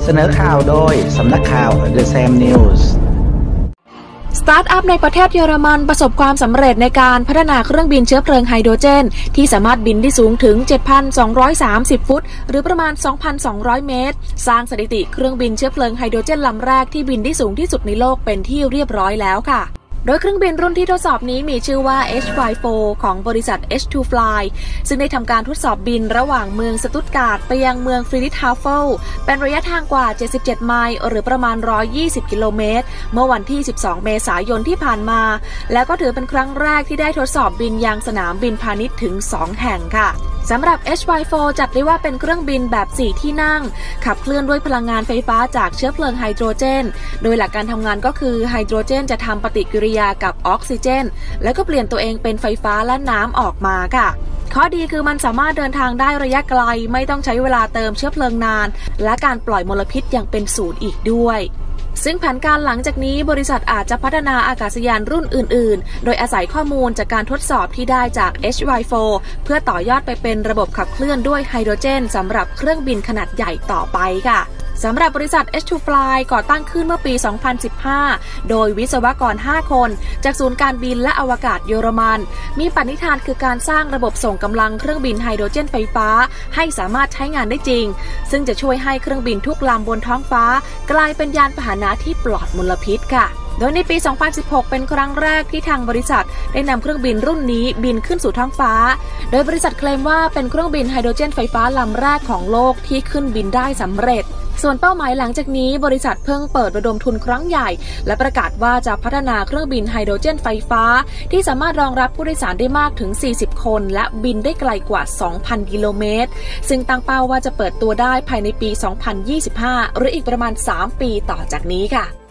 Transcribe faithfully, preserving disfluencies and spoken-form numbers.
เสนอข่าวโดยสำนักข่าว The Sam News สตาร์ทอัพในประเทศเยอรมันประสบความสำเร็จในการพัฒนาเครื่องบินเชื้อเพลิงไฮโดรเจนที่สามารถบินได้สูงถึง เจ็ดพันสองร้อยสามสิบ ฟุตหรือประมาณ สองพันสองร้อย เมตรสร้างสถิติเครื่องบินเชื้อเพลิงไฮโดรเจนลำแรกที่บินได้สูงที่สุดในโลกเป็นที่เรียบร้อยแล้วค่ะโดยเครื่องบินรุ่นที่ทดสอบนี้มีชื่อว่า เอช ไฟว์ โฟร์ ของบริษัท เอช ทู Fly ซึ่งได้ทำการทดสอบบินระหว่างเมืองสตุตการ์ดไปยังเมืองฟรีดริชฮาเฟลเป็นระยะทางกว่า เจ็ดสิบเจ็ด ไมล์หรือประมาณ หนึ่งร้อยยี่สิบ กิโลเมตรเมื่อวันที่ สิบสอง เมษายนที่ผ่านมาแล้วก็ถือเป็นครั้งแรกที่ได้ทดสอบบินยังสนามบินพาณิชย์ถึง สอง แห่งค่ะสำหรับ เอช ไฟว์ โฟร์ จัดได้ว่าเป็นเครื่องบินแบบ สี่ ที่นั่งขับเคลื่อนด้วยพลังงานไฟฟ้าจากเชื้อเพลิงไฮโดรเจนโดยหลักการทำงานก็คือไฮโดรเจนจะทำปฏิกิริยากับออกซิเจนแล้วก็เปลี่ยนตัวเองเป็นไฟฟ้าและน้ำออกมาค่ะข้อดีคือมันสามารถเดินทางได้ระยะไกลไม่ต้องใช้เวลาเติมเชื้อเพลิงนานและการปล่อยมลพิษยังเป็นศูนย์อีกด้วยซึ่งแผนการหลังจากนี้บริษัทอาจจะพัฒนาอากาศยานรุ่นอื่นๆโดยอาศัยข้อมูลจากการทดสอบที่ได้จาก เอช ไฟว์ โฟร์ เพื่อต่อยอดไปเป็นระบบขับเคลื่อนด้วยไฮโดรเจนสำหรับเครื่องบินขนาดใหญ่ต่อไปค่ะสำหรับบริษัท เอช ทู Fly ก่อตั้งขึ้นเมื่อปี สองพันสิบห้า โดยวิศวกร ห้า คนจากศูนย์การบินและอวกาศเยอรมันมีปณิธานคือการสร้างระบบส่งกำลังเครื่องบินไฮโดรเจนไฟฟ้าให้สามารถใช้งานได้จริงซึ่งจะช่วยให้เครื่องบินทุกลำบนท้องฟ้ากลายเป็นยานพาหนะที่ปลอดมลพิษค่ะโดยในปี สองพันสิบหก เป็นครั้งแรกที่ทางบริษัทได้นำเครื่องบินรุ่นนี้บินขึ้นสู่ท้องฟ้าโดยบริษัทเคลมว่าเป็นเครื่องบินไฮโดรเจนไฟฟ้าลำแรกของโลกที่ขึ้นบินได้สำเร็จส่วนเป้าหมายหลังจากนี้บริษัทเพิ่งเปิดระดมทุนครั้งใหญ่และประกาศว่าจะพัฒนาเครื่องบินไฮโดรเจนไฟฟ้าที่สามารถรองรับผู้โดยสารได้มากถึง สี่สิบ คนและบินได้ไกลกว่า สองพัน กิโลเมตรซึ่งตั้งเป้าว่าจะเปิดตัวได้ภายในปี สองพันยี่สิบห้า หรืออีกประมาณ สาม ปีต่อจากนี้ค่ะ